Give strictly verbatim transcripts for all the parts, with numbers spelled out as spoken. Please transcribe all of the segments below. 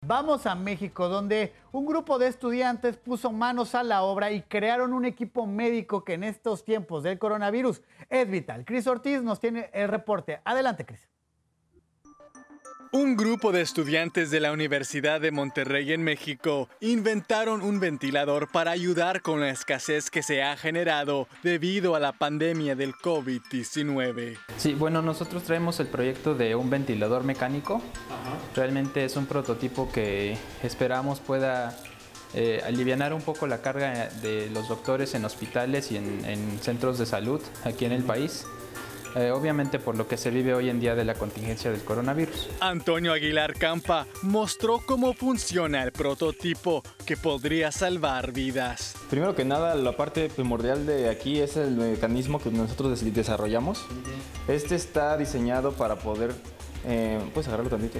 Vamos a México, donde un grupo de estudiantes puso manos a la obra y crearon un equipo médico que en estos tiempos del coronavirus es vital. Cris Ortiz nos tiene el reporte. Adelante, Cris. Un grupo de estudiantes de la Universidad de Monterrey en México inventaron un ventilador para ayudar con la escasez que se ha generado debido a la pandemia del COVID diecinueve. Sí, bueno, nosotros traemos el proyecto de un ventilador mecánico. Ajá. Realmente es un prototipo que esperamos pueda eh, alivianar un poco la carga de los doctores en hospitales y en, en centros de salud aquí en el país. Eh, obviamente por lo que se vive hoy en día de la contingencia del coronavirus. Antonio Aguilar Campa mostró cómo funciona el prototipo que podría salvar vidas. Primero que nada, la parte primordial de aquí es el mecanismo que nosotros desarrollamos. Este está diseñado para poder, eh, ¿puedes agarrarlo tantito?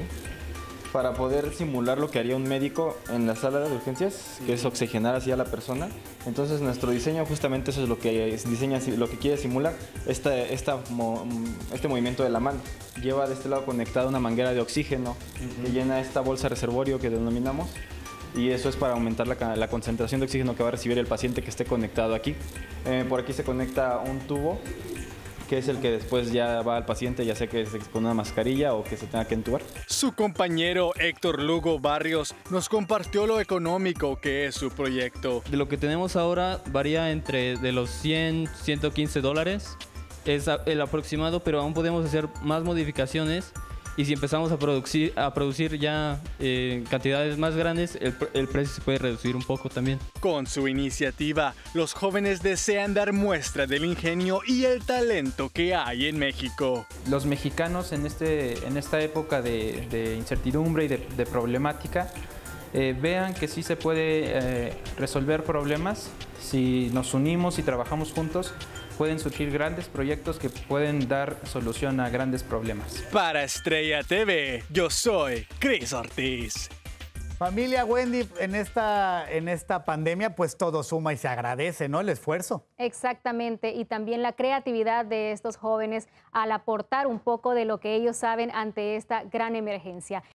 Para poder simular lo que haría un médico en la sala de urgencias, que es oxigenar así a la persona. Entonces nuestro diseño justamente eso es lo que diseña, lo que quiere simular, esta, esta, este movimiento de la mano. Lleva de este lado conectada una manguera de oxígeno uh-huh. que llena esta bolsa reservorio que denominamos, y eso es para aumentar la, la concentración de oxígeno que va a recibir el paciente que esté conectado aquí. Eh, por aquí se conecta un tubo, que es el que después ya va al paciente, ya sea que es con una mascarilla o que se tenga que entubar. Su compañero Héctor Lugo Barrios nos compartió lo económico que es su proyecto. De lo que tenemos ahora varía entre de los cien, ciento quince dólares. Es el aproximado, pero aún podemos hacer más modificaciones. Y si empezamos a producir, a producir ya eh, cantidades más grandes, el, el precio se puede reducir un poco también. Con su iniciativa, los jóvenes desean dar muestra del ingenio y el talento que hay en México. Los mexicanos en, este, en esta época de, de incertidumbre y de, de problemática, eh, vean que sí se puede eh, resolver problemas. Si nos unimos y trabajamos juntos, pueden surgir grandes proyectos que pueden dar solución a grandes problemas. Para Estrella T V, yo soy Cris Ortiz. Familia Wendy, en esta, en esta pandemia pues todo suma y se agradece, ¿no? El esfuerzo. Exactamente, y también la creatividad de estos jóvenes al aportar un poco de lo que ellos saben ante esta gran emergencia.